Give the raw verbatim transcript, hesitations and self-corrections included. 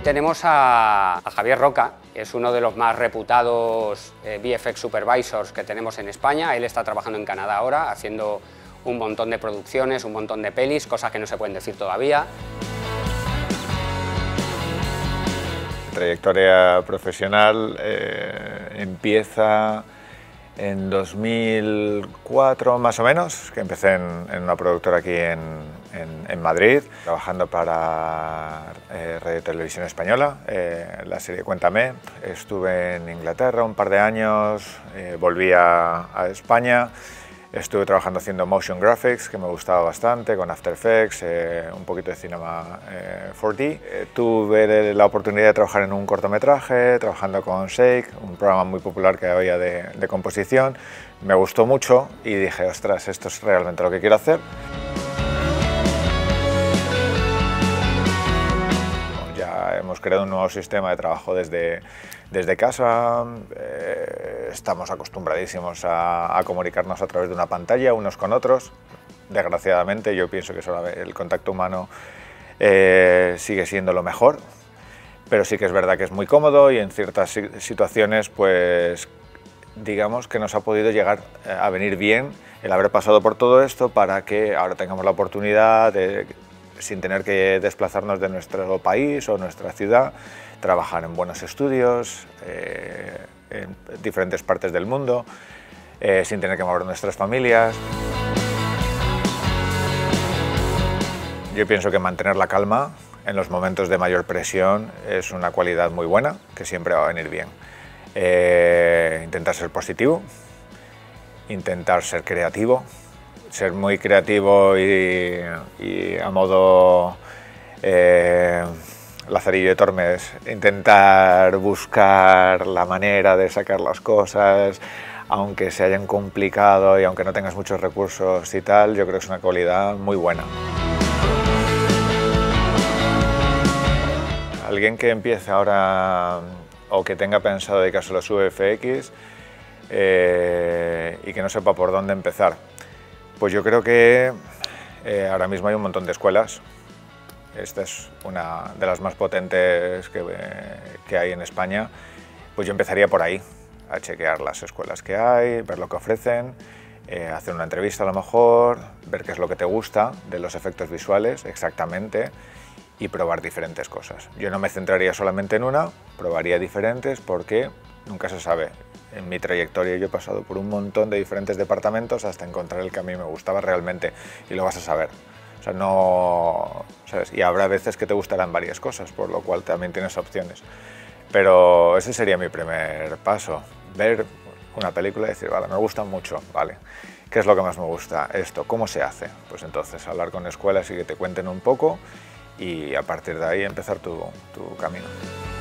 tenemos a, a Javier Roca, que es uno de los más reputados eh, V F X Supervisors que tenemos en España. Él está trabajando en Canadá ahora, haciendo un montón de producciones, un montón de pelis, cosas que no se pueden decir todavía. Trayectoria profesional eh, empieza en dos mil cuatro más o menos, que empecé en, en una productora aquí en, en, en Madrid, trabajando para eh, Radio Televisión Española, eh, la serie Cuéntame. Estuve en Inglaterra un par de años, eh, volví a, a España. Estuve trabajando haciendo motion graphics, que me gustaba bastante, con After Effects, eh, un poquito de cinema eh, cuatro D. Eh, tuve la oportunidad de trabajar en un cortometraje, trabajando con Shake, un programa muy popular que había de, de composición. Me gustó mucho y dije, ostras, esto es realmente lo que quiero hacer. Ya hemos creado un nuevo sistema de trabajo desde, desde casa. Eh, Estamos acostumbradísimos a, a comunicarnos a través de una pantalla unos con otros. Desgraciadamente, yo pienso que solo el contacto humano eh, sigue siendo lo mejor, pero sí que es verdad que es muy cómodo y en ciertas situaciones, pues, digamos que nos ha podido llegar a venir bien el haber pasado por todo esto para que ahora tengamos la oportunidad de, sin tener que desplazarnos de nuestro país o nuestra ciudad, trabajar en buenos estudios, eh, en diferentes partes del mundo, eh, sin tener que mover nuestras familias. Yo pienso que mantener la calma en los momentos de mayor presión es una cualidad muy buena, que siempre va a venir bien. Eh, intentar ser positivo, intentar ser creativo, ser muy creativo y, y a modo eh, Lazarillo de Tormes, intentar buscar la manera de sacar las cosas, aunque se hayan complicado y aunque no tengas muchos recursos y tal, yo creo que es una cualidad muy buena. Alguien que empiece ahora o que tenga pensado dedicarse a los V F X eh, y que no sepa por dónde empezar, pues yo creo que eh, ahora mismo hay un montón de escuelas. Esta es una de las más potentes que, que hay en España. Pues yo empezaría por ahí, a chequear las escuelas que hay, ver lo que ofrecen, eh, hacer una entrevista a lo mejor, ver qué es lo que te gusta de los efectos visuales exactamente y probar diferentes cosas. Yo no me centraría solamente en una, probaría diferentes porque nunca se sabe. En mi trayectoria yo he pasado por un montón de diferentes departamentos hasta encontrar el que a mí me gustaba realmente y lo vas a saber. O sea, no, ¿sabes? Y habrá veces que te gustarán varias cosas, por lo cual también tienes opciones. Pero ese sería mi primer paso, ver una película y decir, vale, me gusta mucho, vale, ¿qué es lo que más me gusta? Esto, ¿cómo se hace? Pues entonces hablar con escuelas y que te cuenten un poco y a partir de ahí empezar tu, tu camino.